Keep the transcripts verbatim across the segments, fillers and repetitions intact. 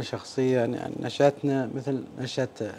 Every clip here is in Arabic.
أنا شخصيا يعني نشأتنا مثل نشأة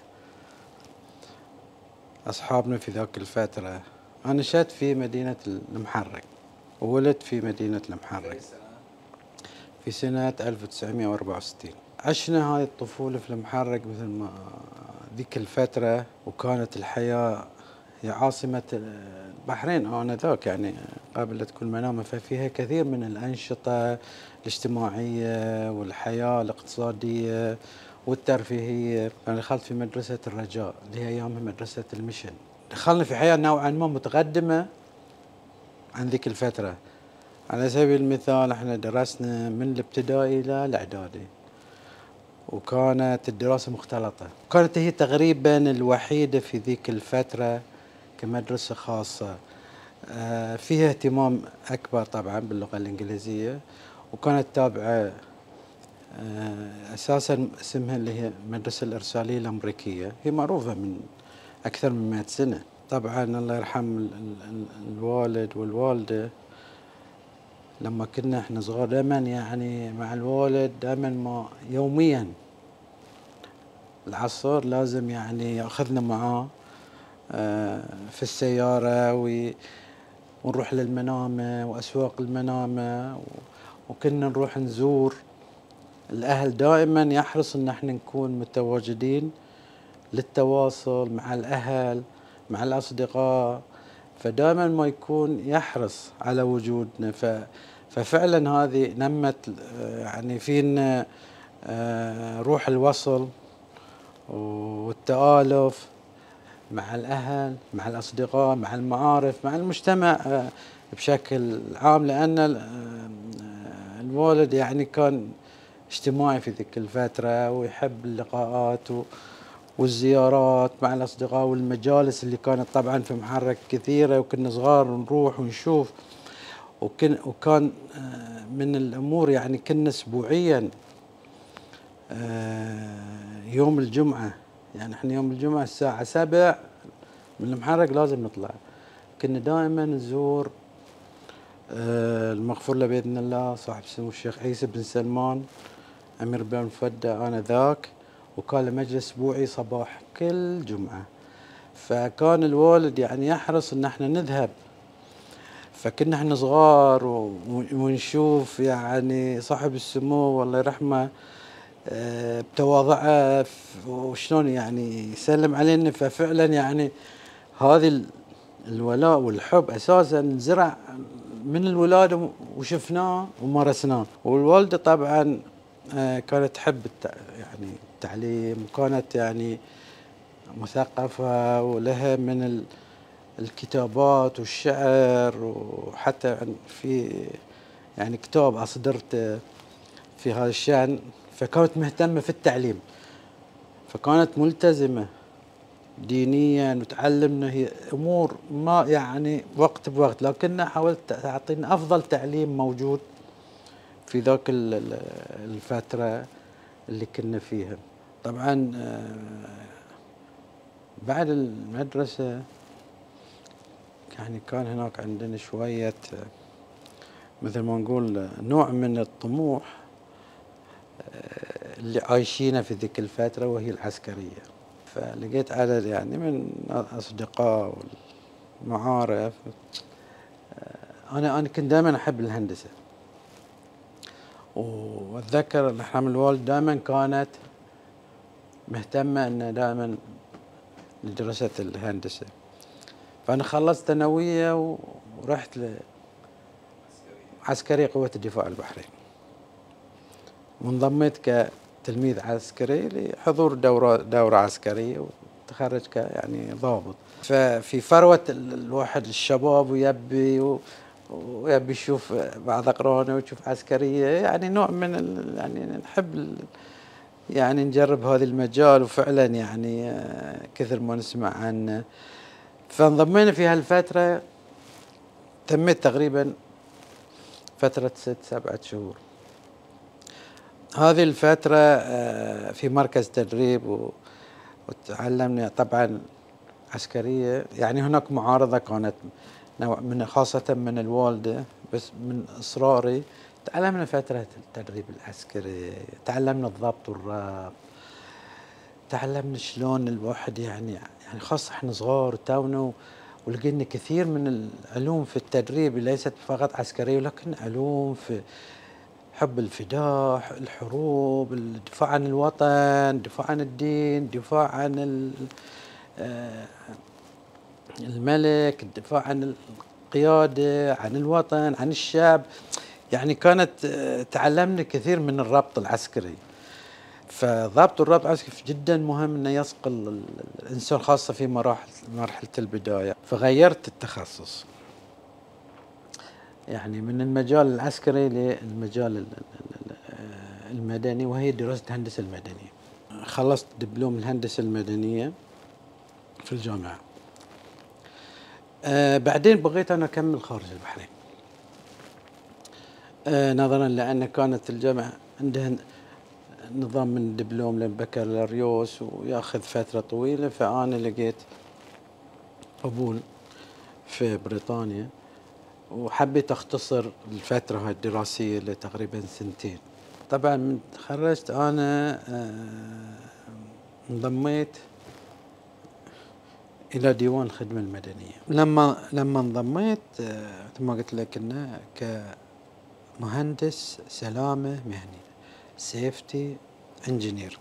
أصحابنا في ذاك الفترة. أنا نشأت في مدينة المحرق وولدت في مدينة المحرق في سنة ألف وتسعمئة وأربعة وستين. عشنا هاي الطفولة في المحرق مثل ما ذيك الفترة، وكانت الحياة هي عاصمة البحرين آنذاك يعني قابلة كل منامة، ففيها كثير من الأنشطة الاجتماعية والحياة الاقتصادية والترفيهية. أنا دخلت في مدرسة الرجاء اللي هي أيامها مدرسة المشن. دخلنا في حياة نوعا ما متقدمة عن ذيك الفترة. على سبيل المثال احنا درسنا من الابتدائي إلى الإعدادي، وكانت الدراسة مختلطة، كانت هي تقريبا الوحيدة في ذيك الفترة كمدرسة خاصة فيها اهتمام أكبر طبعا باللغة الإنجليزية، وكانت تابعة أساسا اسمها اللي هي المدرسة الإرسالية الأمريكية، هي معروفة من أكثر من مئة سنة. طبعا الله يرحم الوالد والوالدة، لما كنا احنا صغار دائما يعني مع الوالد دائما ما يوميا العصر لازم يعني ياخذنا معاه في السيارة ونروح للمنامة وأسواق المنامة، وكنا نروح نزور الأهل. دائما يحرص ان احنا نكون متواجدين للتواصل مع الأهل مع الأصدقاء، فدائما ما يكون يحرص على وجودنا. ففعلا هذه نمت يعني فينا روح الوصل والتآلف مع الأهل مع الأصدقاء مع المعارف مع المجتمع بشكل عام، لأن الوالد يعني كان اجتماعي في ذيك الفترة ويحب اللقاءات والزيارات مع الأصدقاء، والمجالس اللي كانت طبعا في محرق كثيرة، وكنا صغار نروح ونشوف. وكن وكان من الأمور يعني كنا أسبوعيا يوم الجمعة، يعني احنا يوم الجمعة الساعة سبع من المحرق لازم نطلع. كنا دائما نزور المغفور له بإذن الله صاحب السمو الشيخ عيسى بن سلمان أمير بن فدة آنذاك، وكان له مجلس أسبوعي صباح كل جمعة، فكان الوالد يعني يحرص ان احنا نذهب. فكنا احنا صغار ونشوف يعني صاحب السمو والله يرحمه بتواضعه وشلون يعني يسلم علينا. ففعلا يعني هذه الولاء والحب اساسا زرع من الولاده وشفناه ومارسناه. والوالده طبعا كانت تحب يعني التعليم، وكانت يعني مثقفة ولها من الكتابات والشعر، وحتى في يعني كتاب أصدرته في هذا الشأن. فكانت مهتمة في التعليم، فكانت ملتزمة دينيا وتعلمنا هي أمور ما يعني وقت بوقت، لكنها حاولت تعطينا أفضل تعليم موجود في ذاك الفترة اللي كنا فيها. طبعا بعد المدرسة يعني كان هناك عندنا شوية مثل ما نقول نوع من الطموح اللي عايشينه في ذيك الفترة، وهي العسكرية. فلقيت عدد يعني من الأصدقاء والمعارف. أنا أنا كنت دائما أحب الهندسة، وأتذكر الله يرحم الوالد دائما كانت مهتمة أن دائما لدراسة الهندسة. فأنا خلصت ثانوية ورحت لعسكرية قوة الدفاع البحري، وانضميت كتلميذ عسكري لحضور دورة دورة عسكرية، وتخرج ك يعني ضابط. ففي فروة الواحد الشباب ويبي ويبي يشوف بعض أقرانه ويشوف عسكرية، يعني نوع من يعني نحب يعني نجرب هذا المجال، وفعلا يعني كثر ما نسمع عنه. فانضمينا في هالفترة، تميت تقريبا فترة ست سبعة شهور. هذه الفترة في مركز تدريب، وتعلمنا طبعا عسكرية. يعني هناك معارضة كانت نوع من خاصة من الوالدة، بس من إصراري تعلمنا فترة التدريب العسكري، تعلمنا الضبط والربط، تعلمنا شلون الواحد يعني يعني خاصة احنا صغار تونا، ولقينا كثير من العلوم في التدريب ليست فقط عسكرية ولكن علوم في حب الفداء، الحروب، الدفاع عن الوطن، الدفاع عن الدين، الدفاع عن آه، الملك، الدفاع عن القيادة، عن الوطن، عن الشعب. يعني كانت آه، تعلمنا كثير من الربط العسكري. فضبط الربط العسكري جدا مهم انه يصقل الانسان خاصة في مراحل مرحلة البداية. فغيرت التخصص يعني من المجال العسكري للمجال المدني، وهي دراسة الهندسة المدنية. خلصت دبلوم الهندسة المدنية في الجامعة. آه بعدين بغيت أنا أكمل خارج البحرين، آه نظرا لأن كانت الجامعة عندها نظام من دبلوم للبكالوريوس وياخذ فترة طويلة، فأنا لقيت قبول في بريطانيا وحبيت أختصر الفترة هاي الدراسية لتقريبا سنتين. طبعا من تخرجت أنا انضميت إلى ديوان الخدمة المدنية. لما لما انضميت مثل ما قلت لك إنه كمهندس سلامة مهني، سيفتي انجينير.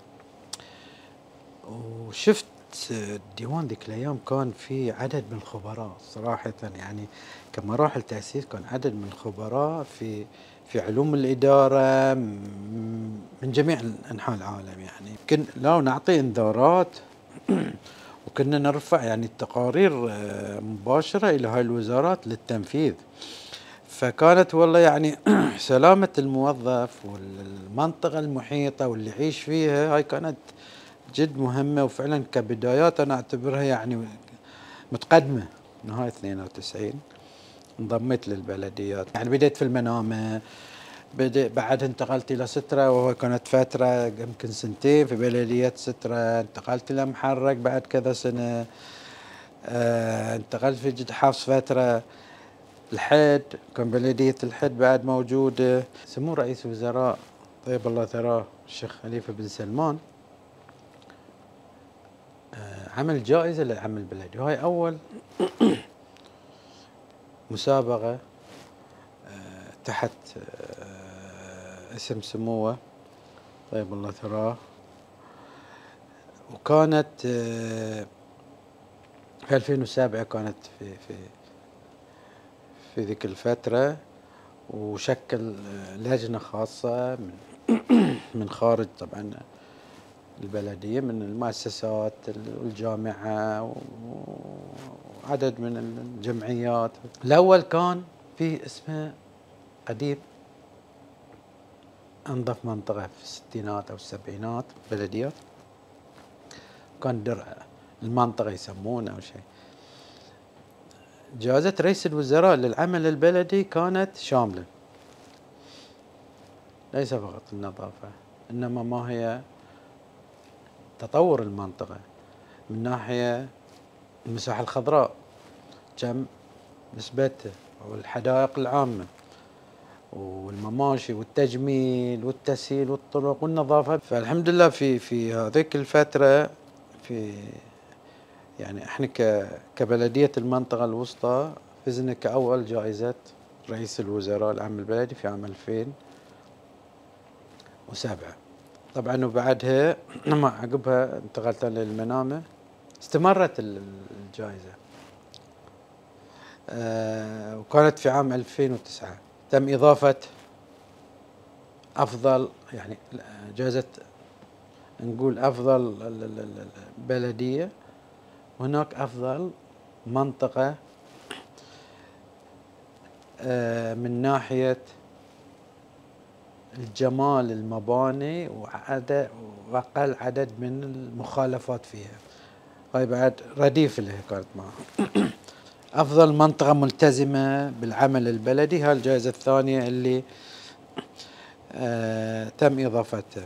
وشفت الديوان ذيك الأيام كان في عدد من الخبراء صراحة، يعني كمراحل تأسيس كان عدد من الخبراء في في علوم الإدارة من جميع أنحاء العالم. يعني كنا لو نعطي انذارات وكنا نرفع يعني التقارير مباشرة إلى هاي الوزارات للتنفيذ. فكانت والله يعني سلامة الموظف والمنطقة المحيطة واللي يعيش فيها هاي كانت جد مهمة، وفعلا كبدايات أنا أعتبرها يعني متقدمة. نهاية اثنين وتسعين انضميت للبلديات، يعني بديت في المنامة، بدأ بعد انتقلت إلى سترة وهو كانت فترة يمكن سنتين في بلدية سترة. انتقلت إلى محرق بعد كذا سنة. اه انتقلت في جد حفص فترة. الحد كان بلدية الحد بعد موجودة. سمو رئيس الوزراء طيب الله ثراه الشيخ خليفة بن سلمان اه عمل جائزة للعمل البلدي، وهي أول مسابقة اه تحت اه اسم سموه طيب الله ثراه. وكانت في ألفين وسبعة كانت في في في ذيك الفترة، وشكل لجنة خاصة من من خارج طبعا البلدية، من المؤسسات والجامعة وعدد من الجمعيات. الأول كان في اسمه قديم، أنظف منطقة في الستينات أو السبعينات بلديات، كان درع المنطقة يسمونه أو شيء. جائزة رئيس الوزراء للعمل البلدي كانت شاملة، ليس فقط النظافة إنما ما هي تطور المنطقة من ناحية المساحة الخضراء، كم نسبتها، والحدائق العامة والمماشي والتجميل والتسهيل والطرق والنظافة. فالحمد لله في في هذيك الفترة في يعني احنا كبلدية المنطقة الوسطى فزنا كأول جائزة رئيس الوزراء العام البلدي في عام ألفين وسبعة. طبعا وبعدها لما عقبها انتقلت للمنامة استمرت الجائزة. أه وكانت في عام ألفين وتسعة تم إضافة أفضل يعني جائزة نقول أفضل بلدية، وهناك أفضل منطقة أه من ناحية الجمال المباني وعدد وأقل عدد من المخالفات فيها. هاي بعد رديف اللي كانت معها. أفضل منطقة ملتزمة بالعمل البلدي، هاي الجائزة الثانية اللي آه تم إضافتها.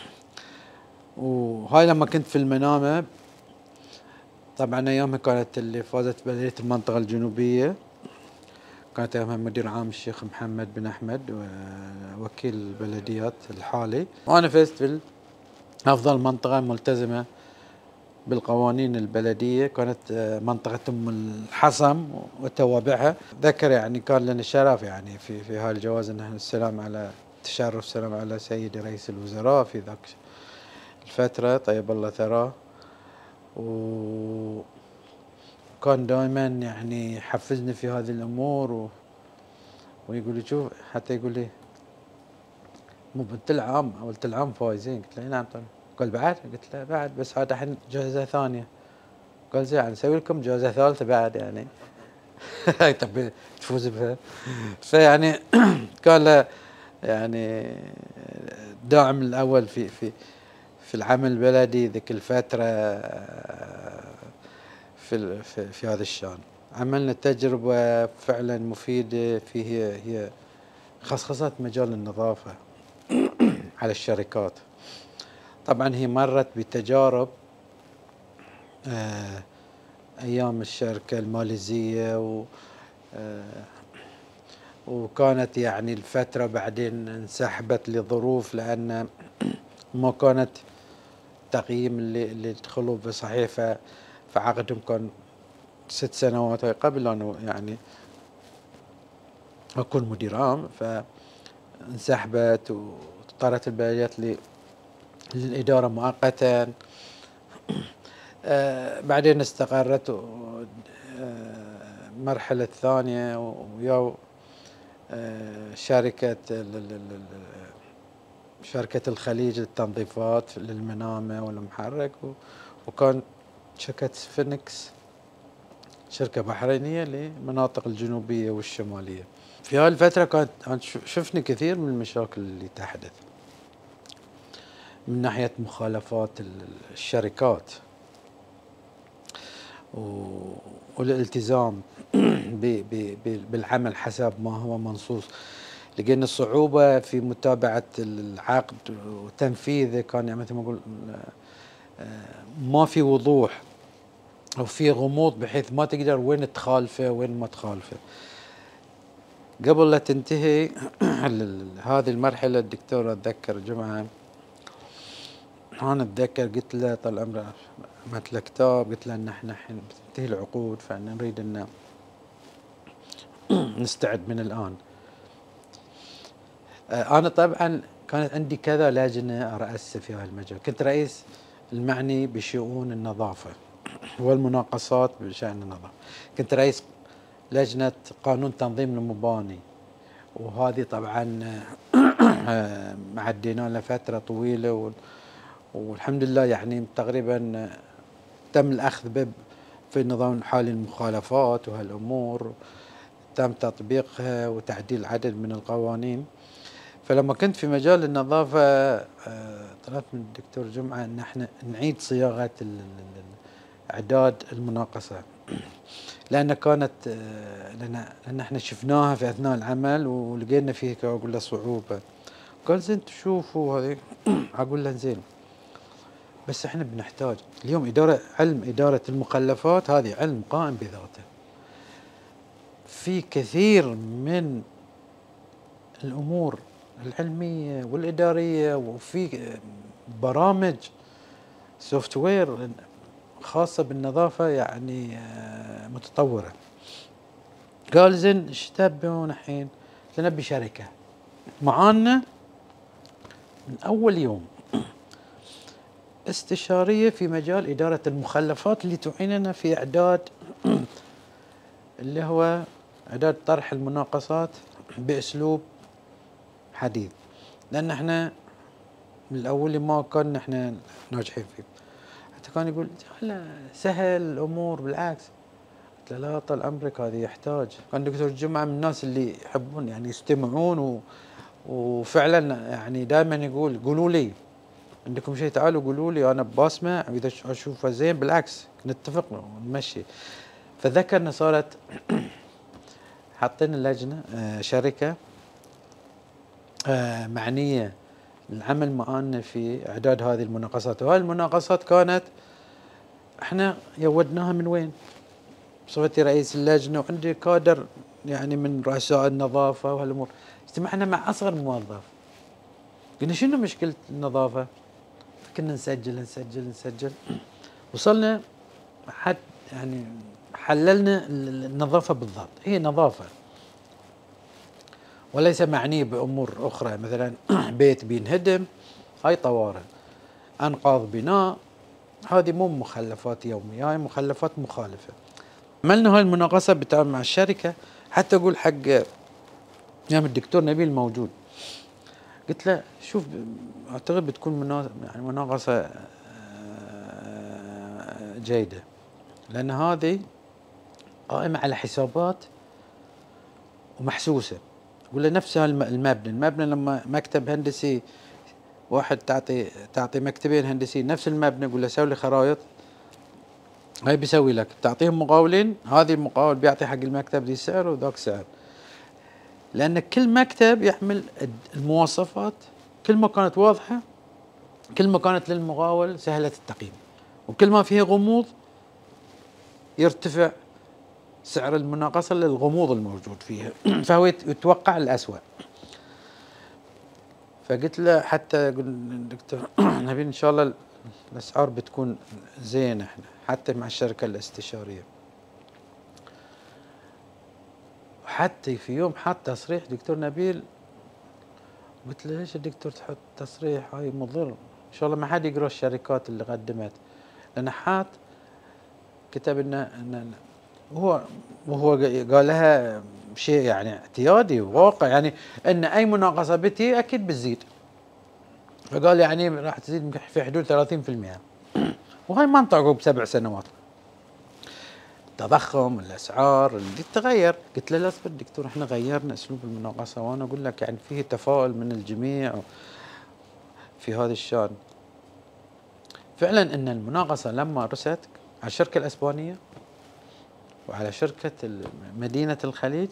وهاي لما كنت في المنامة طبعا أيامها كانت اللي فازت بلدية المنطقة الجنوبية كانت أيامها مدير عام الشيخ محمد بن أحمد وكيل البلديات الحالي، وأنا فزت بأفضل منطقة ملتزمة بالقوانين البلدية، كانت منطقة أم الحصم وتوابعها. ذكر يعني كان لنا شرف يعني في في هالجواز أن السلام على تشرف سلام على سيدي رئيس الوزراء في ذاك الفترة طيب الله ثراه، وكان دائما يعني يحفزني في هذه الأمور و ويقول لي شوف، حتى يقول لي مو بنت العام أو بنت العام فايزين، قلت له نعم طبعا، قال بعد؟ قلت له بعد، بس هذا الحين جائزة ثانية. قال زين نسوي لكم جائزة ثالثة بعد يعني. طب تفوز بها. فيعني كان له يعني داعم الأول في في في العمل البلدي ذيك الفترة في في, في هذا الشان. عملنا تجربة فعلا مفيدة فيه، هي خصخصت مجال النظافة على الشركات. طبعا هي مرت بتجارب آه أيام الشركة الماليزية و آه وكانت يعني الفترة بعدين انسحبت لظروف، لأن ما كانت تقييم اللي, اللي يدخلوا بصحيح، فعقدهم كان ست سنوات قبل أنه يعني أكون مدير عام، فانسحبت واضطرت البلديات للإدارة مؤقتا. آه بعدين استقرت المرحلة الثانية ويا آه شركة شركة الخليج للتنظيفات للمنامة والمحرك، وكان شركة فينيكس شركة بحرينية للمناطق الجنوبية والشمالية. في هذه الفترة كانت شفني كثير من المشاكل اللي تحدث من ناحية مخالفات الشركات والالتزام بالعمل حسب ما هو منصوص. لقينا الصعوبة في متابعة العقد وتنفيذه، كان يعني مثل ما أقول ما في وضوح أو في غموض بحيث ما تقدر وين تخالفه وين ما تخالفه. قبل لا تنتهي هذه المرحلة الدكتور أتذكر جمعة أنا أتذكر قلت له طال عمره عملت له كتاب، قلت له إن إحنا الحين بتنتهي العقود فإحنا نريد إن نستعد من الآن. أنا طبعا كانت عندي كذا لجنة أرأسها في هذا المجال، كنت رئيس المعني بشؤون النظافة والمناقصات بشأن النظافة، كنت رئيس لجنة قانون تنظيم المباني، وهذه طبعا عدينا لها فترة طويلة والحمد لله يعني تقريبا تم الأخذ به في النظام الحالي المخالفات وهالأمور تم تطبيقها وتعديل عدد من القوانين. فلما كنت في مجال النظافة طلبت من الدكتور جمعة أن احنا نعيد صياغة إعداد المناقصة، لأن كانت لأن, لأن احنا شفناها في أثناء العمل ولقينا فيه أقول له صعوبة. قال زين تشوفوا هذه. أقول له زين بس احنا بنحتاج اليوم إدارة علم إدارة المخلفات، هذه علم قائم بذاته، في كثير من الأمور العلمية والإدارية وفي برامج سوفت وير خاصة بالنظافة يعني متطورة. قال زين ايش تبون الحين؟ نبي شركة معانا من أول يوم استشارية في مجال إدارة المخلفات اللي تعيننا في إعداد اللي هو إعداد طرح المناقصات بأسلوب حديث، لأن احنا من الأول ما كنا احنا ناجحين فيه. حتى كان يقول لا سهل الأمور بالعكس. قلت له لا طال عمرك هذه يحتاج. كان دكتور جمعة من الناس اللي يحبون يعني يستمعون و وفعلا يعني دائما يقول قولوا لي عندكم شيء تعالوا قولوا لي أنا بسمع، إذا أشوفه زين بالعكس نتفق ونمشي. فذكر أن صارت حاطين اللجنة شركة معنية العمل معانا في إعداد هذه المناقصات، وهذه المناقصات كانت احنا يودناها من وين؟ بصفتي رئيس اللجنة وعندي كادر يعني من رؤساء النظافة وهالأمور، اجتمعنا مع أصغر موظف، قلنا شنو مشكلة النظافة؟ كنا نسجل نسجل نسجل وصلنا حد يعني حللنا النظافة بالضبط، هي نظافة وليس معني بأمور أخرى، مثلا بيت بينهدم هاي طوارئ، أنقاض بناء هذه مو مخلفات يومية، هاي مخلفات مخالفة. عملنا هاي المناقصة بالتعاون مع الشركة، حتى أقول حق نعم الدكتور نبيل موجود، قلت له شوف أعتقد بتكون يعني مناقصة جيدة، لأن هذه قائمة على حسابات ومحسوسة. أقول له نفس المبنى، المبنى لما مكتب هندسي واحد تعطي تعطي مكتبين هندسيين نفس المبنى، أقول له سوي لي خرائط، هاي بيسوي لك، تعطيهم مقاولين، هذه المقاول بيعطي حق المكتب ذي سعر وذاك سعر، لأن كل مكتب يحمل المواصفات، كل ما كانت واضحة كل ما كانت للمقاول سهلة التقييم، وكل ما فيها غموض يرتفع سعر المناقصة للغموض الموجود فيها فهو يتوقع الأسوأ. فقلت له حتى قل دكتور نبي إن شاء الله الأسعار بتكون زينة احنا حتى مع الشركة الاستشارية. حتى في يوم حط تصريح دكتور نبيل، قلت له ليش الدكتور تحط تصريح هاي مضر، إن شاء الله ما حد يقرأ الشركات اللي قدمت، لأن حات كتب إنه هو وهو قالها شيء يعني اعتيادي وواقع، يعني ان اي مناقصه بتي اكيد بتزيد، فقال يعني راح تزيد في حدود ثلاثين بالمئة وهاي ما انطقوا بسبع سنوات، التضخم الاسعار اللي تتغير. قلت له لا اصبر دكتور احنا غيرنا اسلوب المناقصه، وانا اقول لك يعني فيه تفاؤل من الجميع في هذا الشان. فعلا ان المناقصه لما رست على الشركه الاسبانيه وعلى شركة مدينة الخليج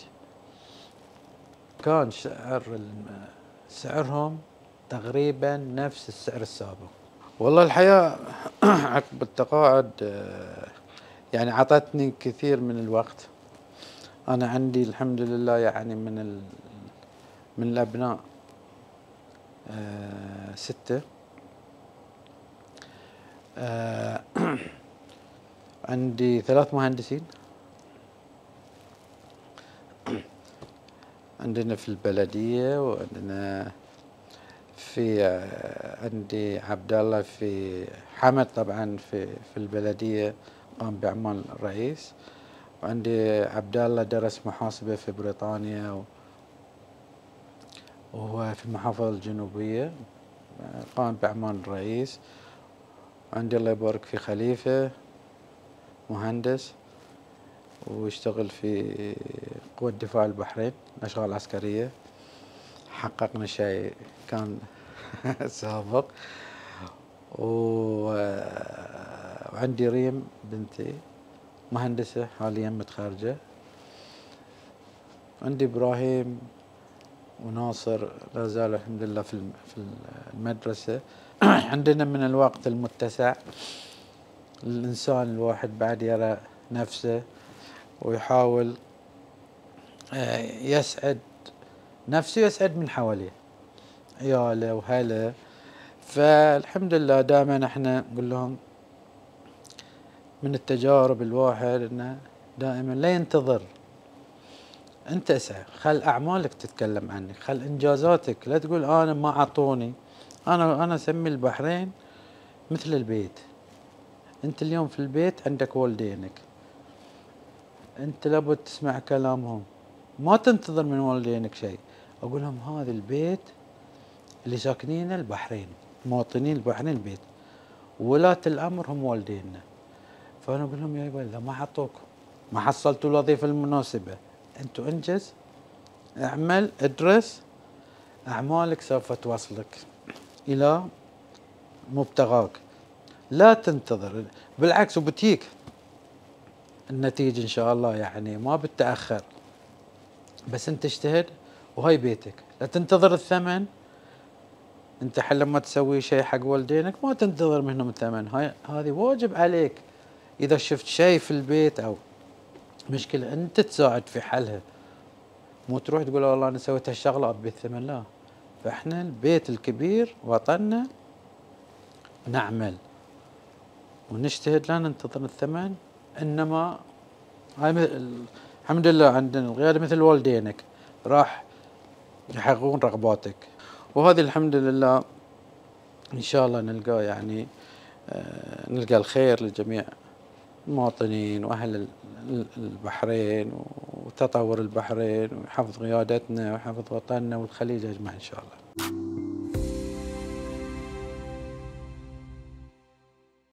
كان سعر سعرهم تقريبا نفس السعر السابق. والله الحياة عقب التقاعد يعني عطتني كثير من الوقت. أنا عندي الحمد لله يعني من من الأبناء ستة، عندي ثلاث مهندسين عندنا في البلدية، وعندنا في عندي عبد الله في حمد طبعا في في البلدية قام بأعمال الرئيس، وعندي عبد الله درس محاسبة في بريطانيا وهو في المحافظة الجنوبية قام بأعمال الرئيس، وعندي الله يبارك في خليفة مهندس ويشتغل في قوة دفاع البحرين أشغال عسكرية، حققنا شيء كان سابق. وعندي ريم بنتي مهندسة حاليا متخرجة، عندي إبراهيم وناصر لا زالوا الحمد لله في في المدرسة. عندنا من الوقت المتسع الإنسان الواحد بعد يرى نفسه ويحاول يسعد نفسه يسعد من حواليه عياله وهله. فالحمد لله دائما احنا نقول لهم من التجارب الواحد انه دائما لا ينتظر، انت اسعى، خل اعمالك تتكلم عنك، خل انجازاتك، لا تقول انا ما اعطوني. انا انا اسمي البحرين مثل البيت، انت اليوم في البيت عندك والدينك، انت لابد تسمع كلامهم، ما تنتظر من والدينك شيء. اقول لهم هذا البيت اللي ساكنين البحرين، مواطنين البحرين البيت، ولاة الامر هم والدينا. فانا اقول لهم يا يبا اذا ما حطوكم ما حصلتوا الوظيفه المناسبه، انتوا انجز، اعمل، ادرس، اعمالك سوف توصلك الى مبتغاك، لا تنتظر، بالعكس وبتيك النتيجه ان شاء الله، يعني ما بتتاخر، بس انت اجتهد وهاي بيتك، لا تنتظر الثمن. انت حل لما تسوي شيء حق والدينك ما تنتظر منهم الثمن، هاي هذه واجب عليك. اذا شفت شيء في البيت او مشكله انت تساعد في حلها، مو تروح تقول والله انا سويت هالشغله ابي الثمن، لا. فاحنا البيت الكبير وطننا نعمل ونجتهد لا ننتظر الثمن، انما هاي الحمد لله عندنا القياده مثل والدينك راح يحققون رغباتك، وهذه الحمد لله ان شاء الله نلقى يعني آه نلقى الخير لجميع المواطنين واهل البحرين وتطور البحرين وحفظ قيادتنا وحفظ وطننا والخليج اجمع ان شاء الله.